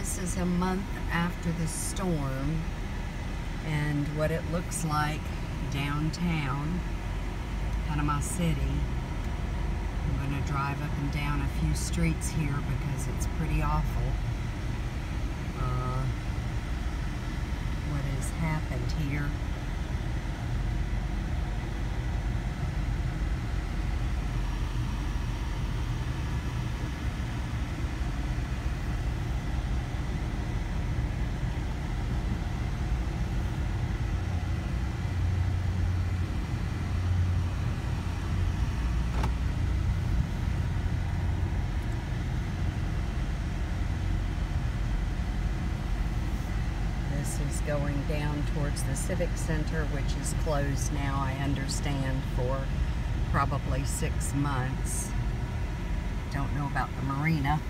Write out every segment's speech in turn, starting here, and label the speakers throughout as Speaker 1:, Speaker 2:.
Speaker 1: This is a month after the storm and what it looks like downtown Panama City. I'm going to drive up and down a few streets here because it's pretty awful what has happened here. This is going down towards the Civic Center, which is closed now, I understand, for probably 6 months. Don't know about the marina.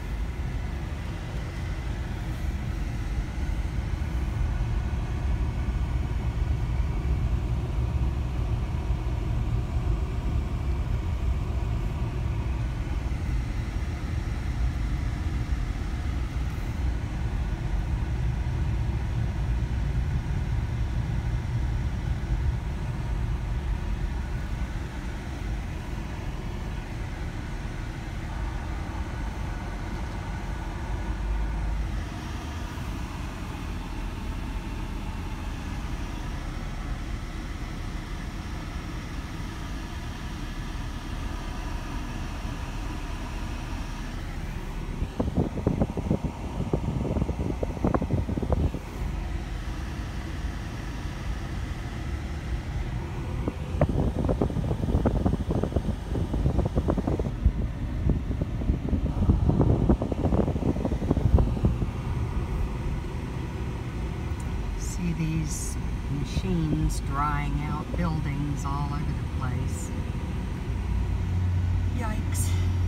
Speaker 1: See these machines drying out buildings all over the place. Yikes.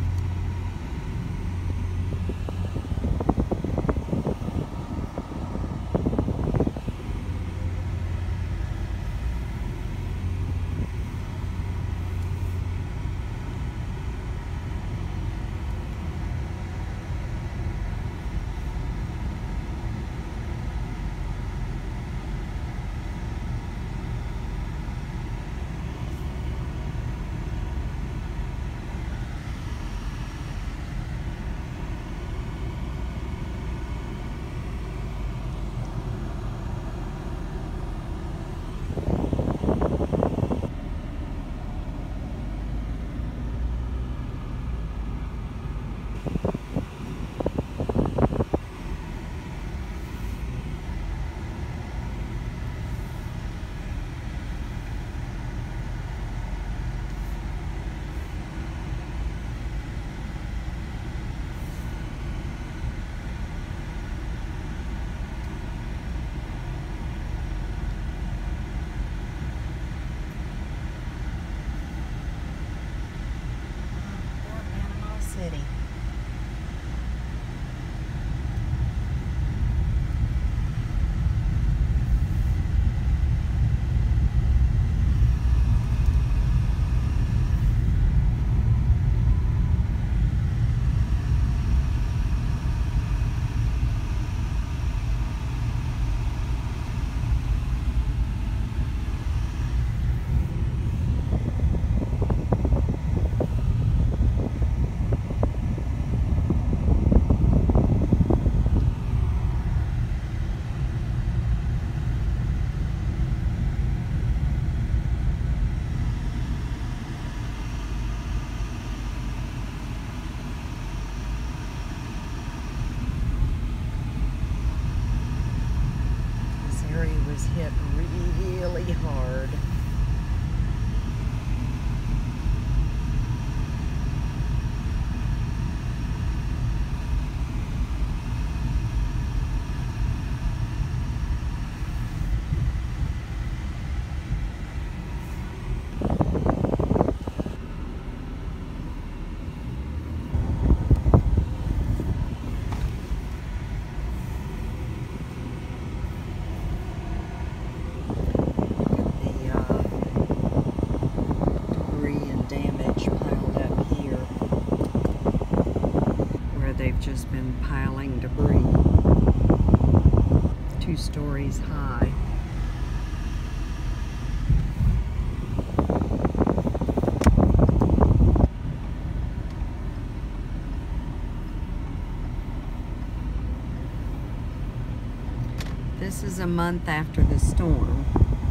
Speaker 1: City. Was hit really hard. Just been piling debris. 2 stories high. This is a month after the storm.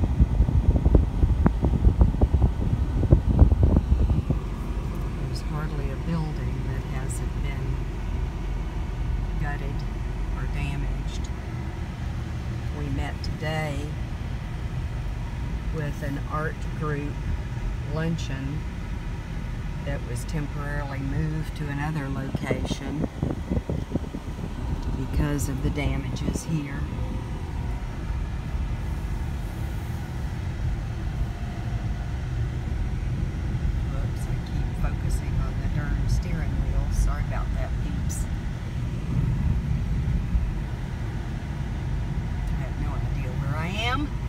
Speaker 1: There's hardly a building that hasn't been gutted or damaged. We met today with an art group luncheon that was temporarily moved to another location because of the damages here. Focusing on the darn steering wheel. Sorry about that, peeps. I have no idea where I am.